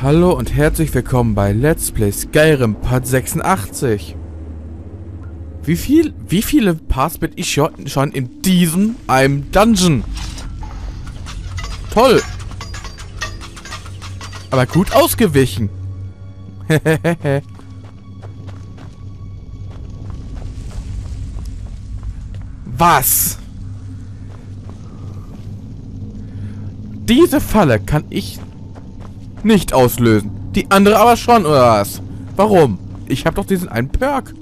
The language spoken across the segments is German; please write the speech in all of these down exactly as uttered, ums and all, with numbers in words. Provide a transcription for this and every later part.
Hallo und herzlich willkommen bei Let's Play Skyrim Part sechsundachtzig. Wie viel, wie viele Parts bin ich schon, schon in diesem einem Dungeon? Toll. Aber gut ausgewichen. Was? Diese Falle kann ich nicht auslösen. Die andere aber schon, oder was? Warum? Ich habe doch diesen einen Perk.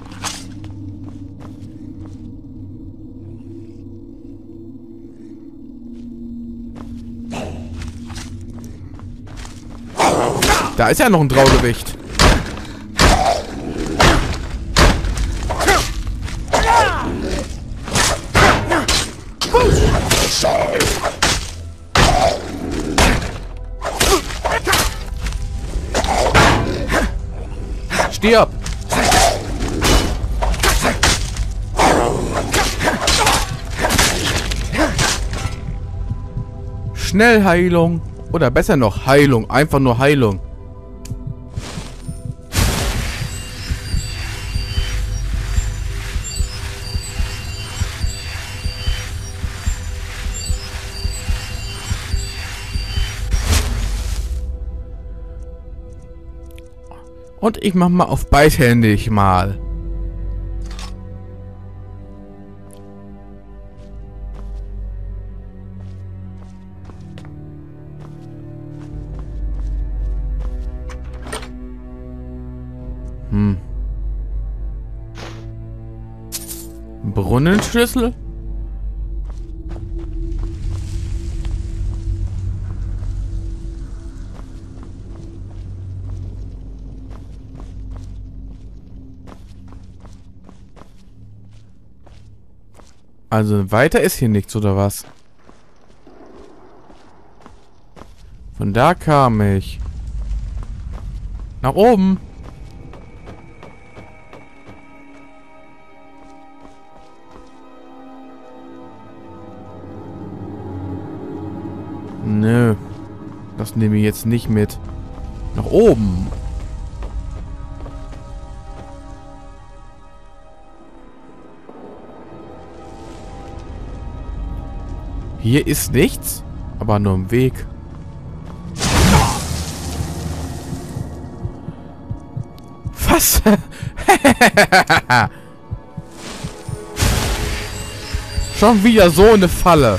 Da ist ja noch ein Draugewicht. Stirb! Schnellheilung. Oder besser noch Heilung. Einfach nur Heilung. Und ich mach mal auf beidhändig mal. Hm. Brunnenschlüssel? Also weiter ist hier nichts, oder was? Von da kam ich. Nach oben. Nö. Das nehme ich jetzt nicht mit. Nach oben. Hier ist nichts, aber nur im Weg. Was? Schon wieder so eine Falle.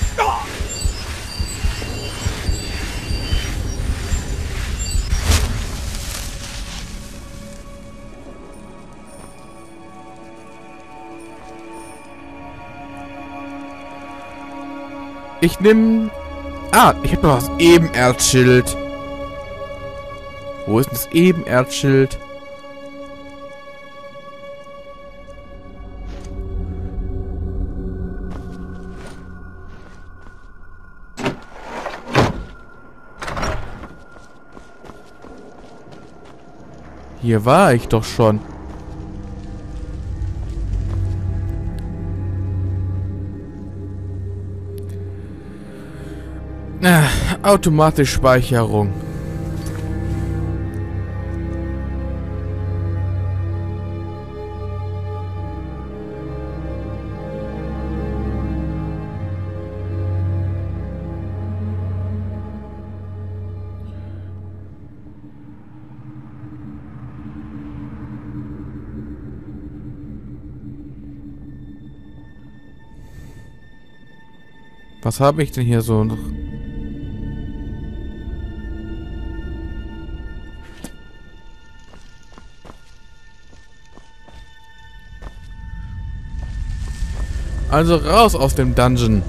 Ich nehme... Ah, ich habe noch das Ebenerzschild. Wo ist denn das Ebenerzschild? Hier war ich doch schon. Ah, automatisch Speicherung. Was habe ich denn hier so noch? Also raus aus dem Dungeon.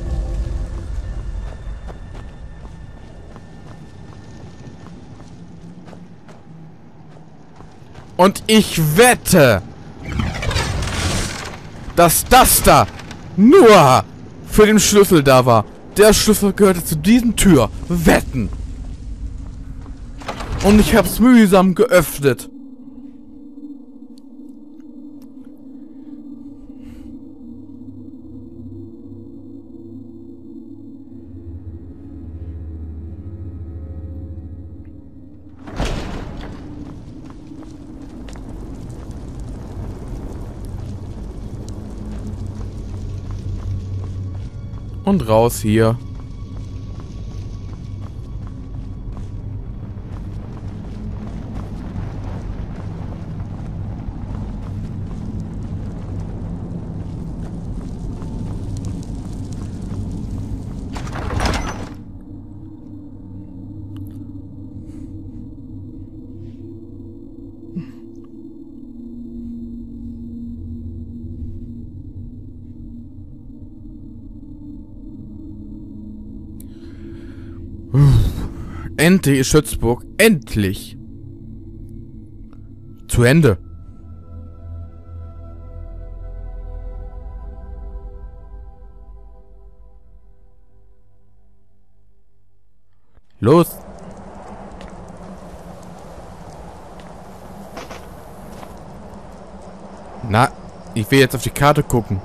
Und ich wette, dass das da nur für den Schlüssel da war. Der Schlüssel gehörte zu diesen Tür. Wetten. Und ich hab's mühsam geöffnet. Und raus hier. Endlich ist Schützburg. Endlich. Zu Ende. Los. Na, ich will jetzt auf die Karte gucken.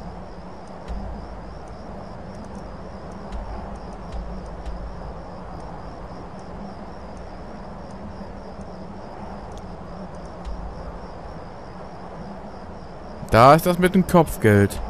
Da ist das mit dem Kopfgeld.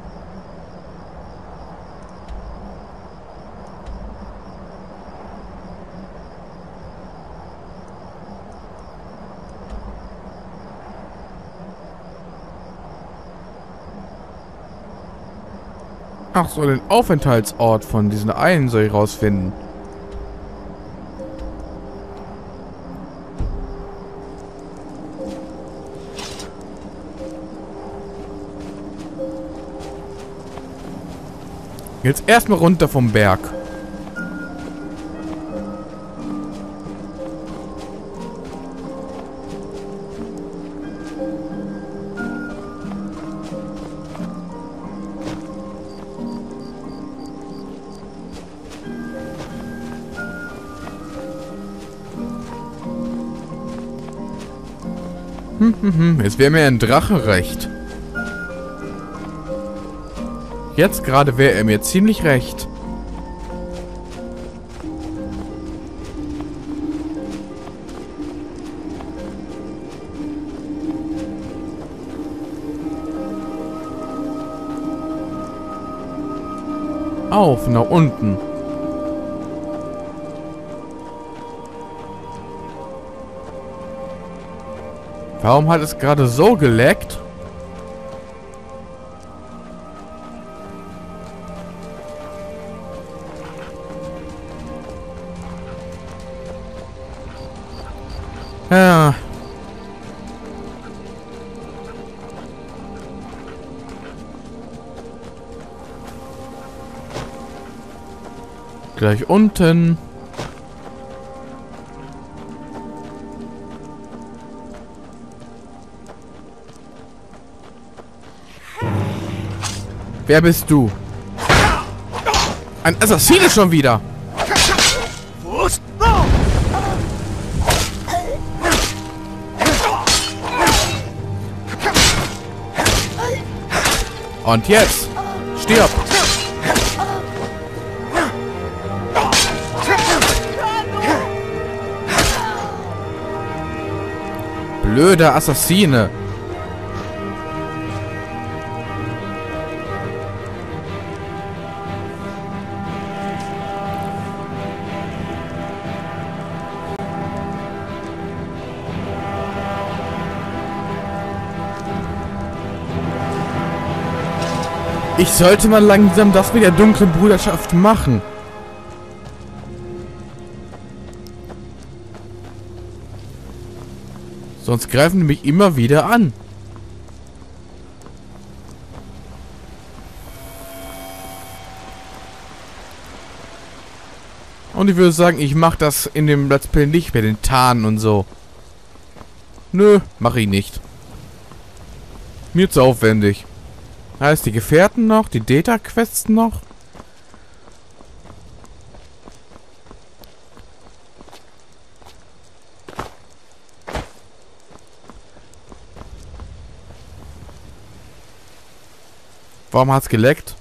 Ach so, den Aufenthaltsort von diesen einen soll ich rausfinden. Jetzt erstmal runter vom Berg. Hm, hm, hm. Jetzt wäre mir ein Drache recht. Jetzt gerade wäre er mir ziemlich recht. Auf, nach unten. Warum hat es gerade so geleckt? Ja. Gleich unten. Wer bist du? Ein Assassine schon wieder. Und jetzt stirb. Blöder Assassine. Ich sollte mal langsam das mit der dunklen Bruderschaft machen. Sonst greifen die mich immer wieder an. Und ich würde sagen, ich mache das in dem Let's Play nicht mit den Tarnen und so. Nö, mache ich nicht. Mir zu aufwendig. Heißt die Gefährten noch, die Data-Quests noch. Warum hat's geleckt?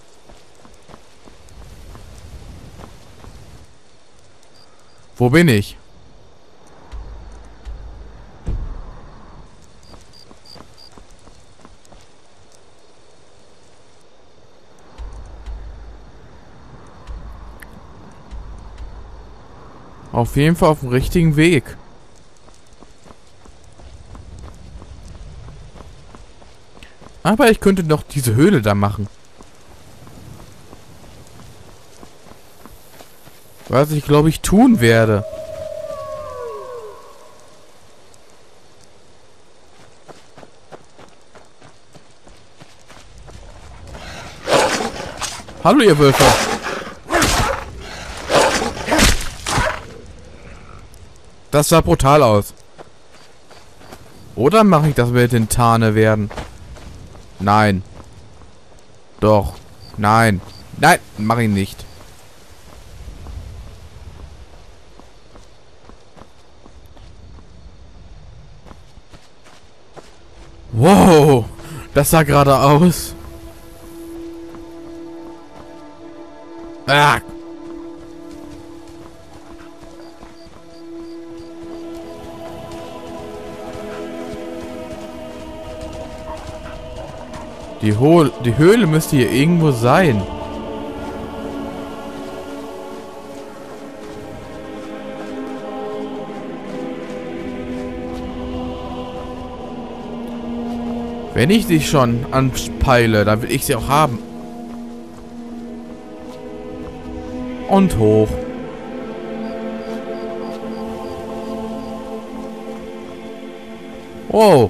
Wo bin ich? Auf jeden Fall auf dem richtigen Weg. Aber ich könnte noch diese Höhle da machen. Was ich, glaube ich, tun werde. Hallo, ihr Wölfe. Das sah brutal aus. Oder mache ich das mit den Tarne werden? Nein. Doch. Nein. Nein, mache ich nicht. Wow. Das sah gerade aus. Ah. Die, Ho die Höhle müsste hier irgendwo sein. Wenn ich dich schon anpeile, dann will ich sie auch haben. Und hoch. Wow.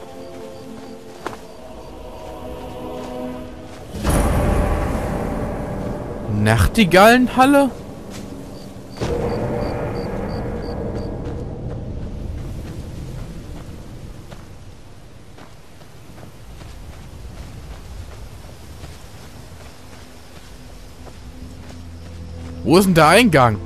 Nachtigallenhalle? Wo ist denn der Eingang?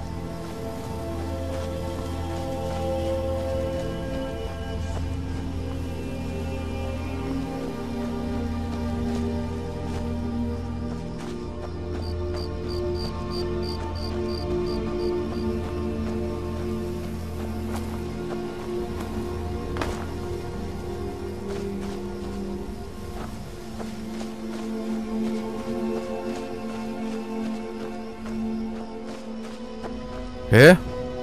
Hä?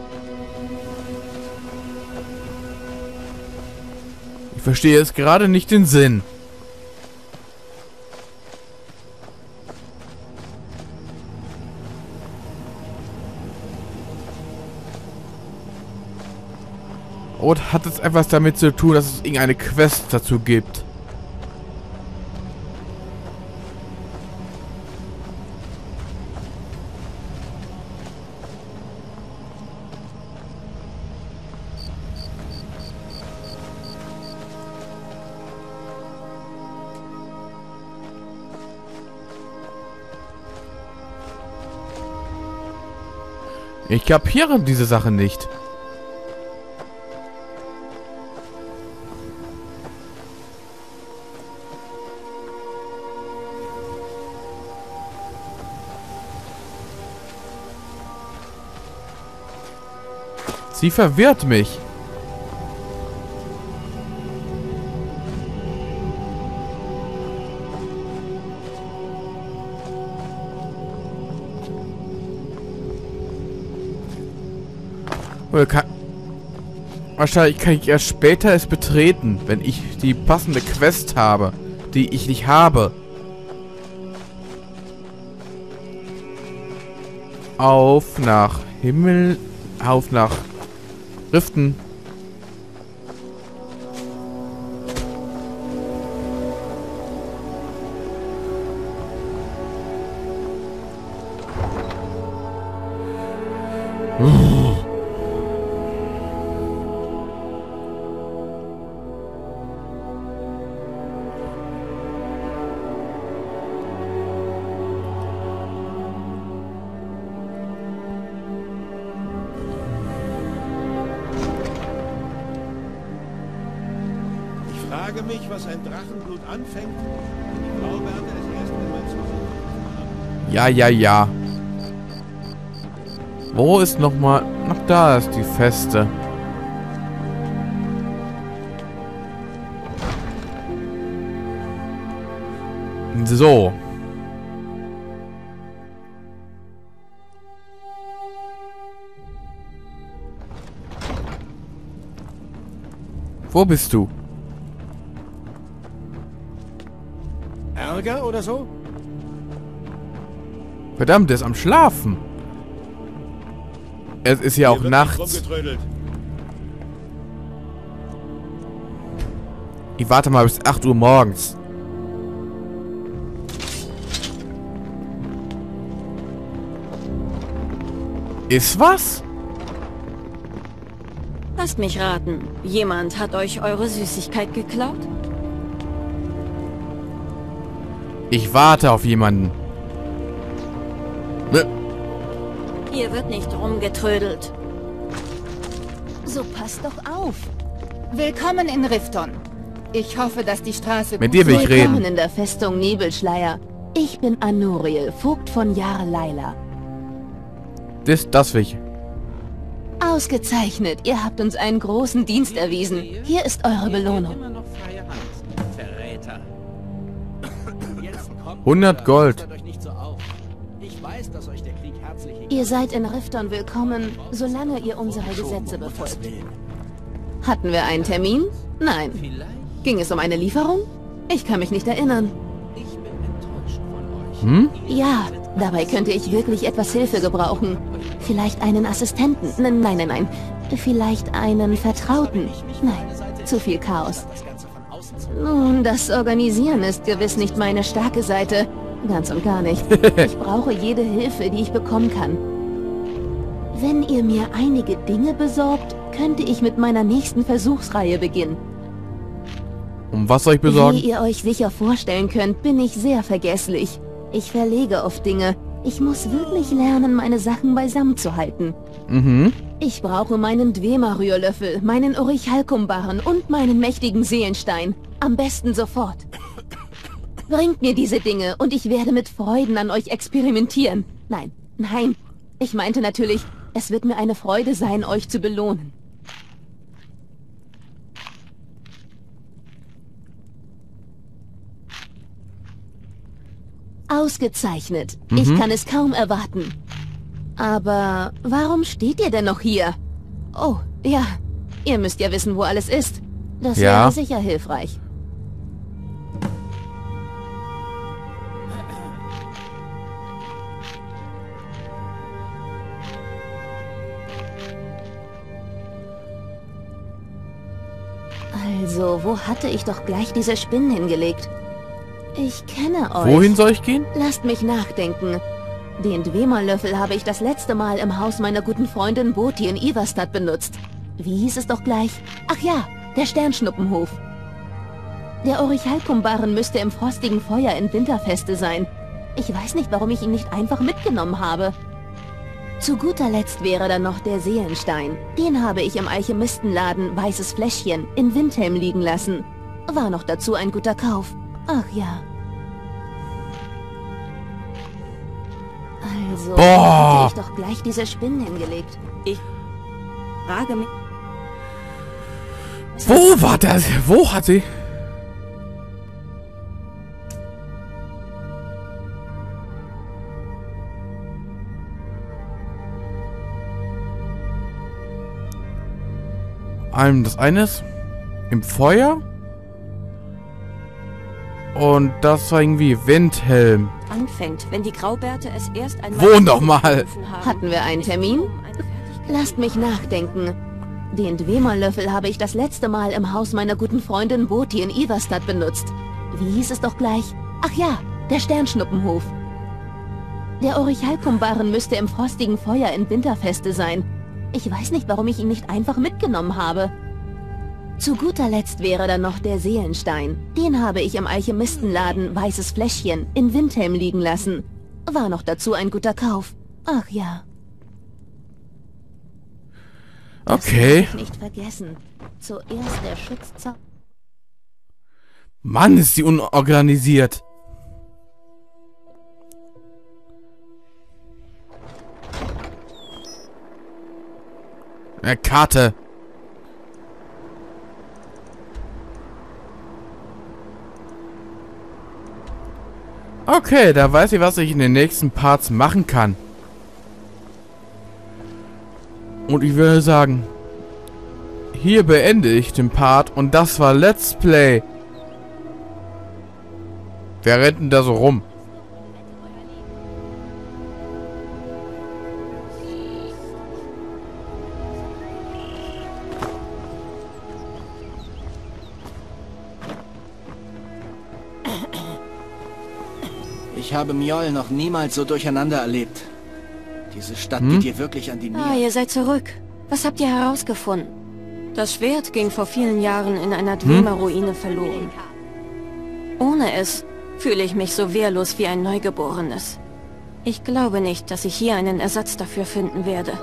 Ich verstehe jetzt gerade nicht den Sinn. Oder hat es etwas damit zu tun, dass es irgendeine Quest dazu gibt? Ich kapiere diese Sache nicht. Sie verwirrt mich. Oder kann, wahrscheinlich kann ich erst später es betreten, wenn ich die passende Quest habe, die ich nicht habe. Auf nach Himmel, auf nach Riften. Ich frage mich, was ein Drachenblut anfängt. Ich glaube, er hatte es erst einmal zu. Ja, ja, ja. Wo ist nochmal... Ach, da ist die Feste. So. Wo bist du? Ärger oder so? Verdammt, der ist am Schlafen. Es ist ja Hier auch wird nachts. nicht rumgetrödelt. Ich warte mal bis acht Uhr morgens. Ist was? Lasst mich raten. Jemand hat euch eure Süßigkeit geklaut? Ich warte auf jemanden. Ne. Hier wird nicht rumgetrödelt. So passt doch auf. Willkommen in Rifton. Ich hoffe, dass die Straße... Mit dir will ich Willkommen reden. in der Festung Nebelschleier. Ich bin Anuriel, Vogt von Jar Laila. Das, das will ich. Ausgezeichnet, ihr habt uns einen großen Dienst erwiesen. Hier ist eure Belohnung. hundert Gold. Ihr seid in Rifton willkommen, solange ihr unsere Gesetze befolgt. Hatten wir einen Termin? Nein. Ging es um eine Lieferung? Ich kann mich nicht erinnern. Hm? Ja, dabei könnte ich wirklich etwas Hilfe gebrauchen. Vielleicht einen Assistenten. N- Nein, nein, nein. Vielleicht einen Vertrauten. Nein, zu viel Chaos. Nun, das Organisieren ist gewiss nicht meine starke Seite. Ganz und gar nicht. Ich brauche jede Hilfe, die ich bekommen kann. Wenn ihr mir einige Dinge besorgt, könnte ich mit meiner nächsten Versuchsreihe beginnen. Um was soll ich besorgen? Wie ihr euch sicher vorstellen könnt, bin ich sehr vergesslich. Ich verlege oft Dinge. Ich muss wirklich lernen, meine Sachen beisammen zu halten. Mhm. Ich brauche meinen Dwemer-Rührlöffel, meinen Orichalkum-Barren und meinen mächtigen Seelenstein. Am besten sofort. Bringt mir diese Dinge und ich werde mit Freuden an euch experimentieren. Nein, nein. Ich meinte natürlich, es wird mir eine Freude sein, euch zu belohnen. Ausgezeichnet. Mhm. Ich kann es kaum erwarten. Aber warum steht ihr denn noch hier? Oh, ja. Ihr müsst ja wissen, wo alles ist. Das Ja. wäre sicher hilfreich. Also, wo hatte ich doch gleich diese Spinnen hingelegt? Ich kenne euch. Wohin soll ich gehen? Lasst mich nachdenken. Den Dwemer-Löffel habe ich das letzte Mal im Haus meiner guten Freundin Boti in Iverstad benutzt. Wie hieß es doch gleich? Ach ja, der Sternschnuppenhof. Der Orichalkum-Barren müsste im frostigen Feuer in Winterfeste sein. Ich weiß nicht, warum ich ihn nicht einfach mitgenommen habe. Zu guter Letzt wäre dann noch der Seelenstein. Den habe ich im Alchemistenladen Weißes Fläschchen in Windhelm liegen lassen. War noch dazu ein guter Kauf. Ach ja. Also, Boah. wo hatte ich doch gleich diese Spinnen hingelegt. Ich frage mich... Wo war das? Wo hat sie? Ein, das eine ist im Feuer. Und das war irgendwie Windhelm. anfängt, wenn die Graubärte es erst einmal... Wo nochmal? gerufen haben. Hatten wir einen Termin? Um eine Fertigkeit- Lasst mich nachdenken. Den Dwemer-Löffel habe ich das letzte Mal im Haus meiner guten Freundin Boti in Iverstad benutzt. Wie hieß es doch gleich? Ach ja, der Sternschnuppenhof. Der Orichalkum-Barren müsste im frostigen Feuer in Winterfeste sein. Ich weiß nicht, warum ich ihn nicht einfach mitgenommen habe. Zu guter Letzt wäre dann noch der Seelenstein. Den habe ich im Alchemistenladen Weißes Fläschchen in Windhelm liegen lassen. War noch dazu ein guter Kauf. Ach ja. Das Okay. darf ich nicht vergessen. Zuerst der Schutzzauber. Mann, ist die unorganisiert. Eine Karte. Okay, da weiß ich, was ich in den nächsten Parts machen kann. Und ich würde sagen, hier beende ich den Part und das war Let's Play. Wer rennt denn da so rum? Ich habe Mjoll noch niemals so durcheinander erlebt. Diese Stadt Hm? geht hier wirklich an die Ah, Niere. ihr seid zurück. Was habt ihr herausgefunden? Das Schwert ging vor vielen Jahren in einer Dwemer-Ruine verloren. Ohne es fühle ich mich so wehrlos wie ein Neugeborenes. Ich glaube nicht, dass ich hier einen Ersatz dafür finden werde.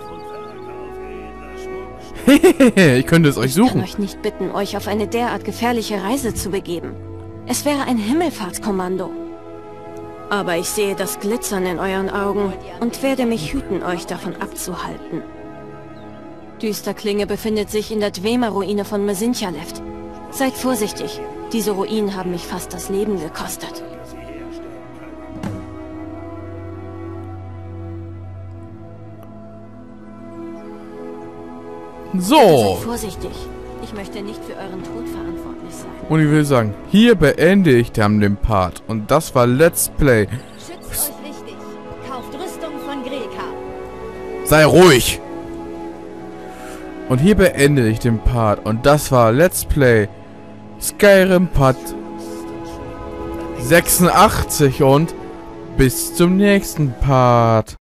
Ich könnte es euch Ich kann suchen. euch nicht bitten, euch auf eine derart gefährliche Reise zu begeben. Es wäre ein Himmelfahrtskommando. Aber ich sehe das Glitzern in euren Augen und werde mich hüten, euch davon abzuhalten. Düsterklinge befindet sich in der Dwemer-Ruine von Mesintjaleft. Seid vorsichtig, diese Ruinen haben mich fast das Leben gekostet. So. Seid vorsichtig. Ich möchte nicht für euren Tod verantwortlich sein. Und ich will sagen, hier beende ich dann den Part. Und das war Let's Play. Schützt euch richtig. Kauft Rüstung von Greka. Sei ruhig! Und hier beende ich den Part. Und das war Let's Play Skyrim Part sechsundachtzig. Und bis zum nächsten Part.